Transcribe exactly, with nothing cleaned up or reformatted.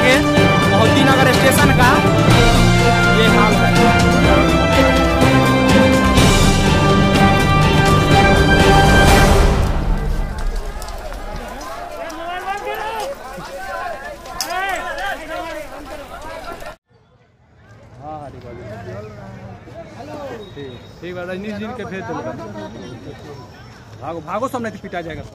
के मोहद्दी नगर स्टेशन का ये हाल है। हाँ ठीक ठीक रजनीश जी के भेज दो। भागो भागो, सब नहीं पिटा जाएगा।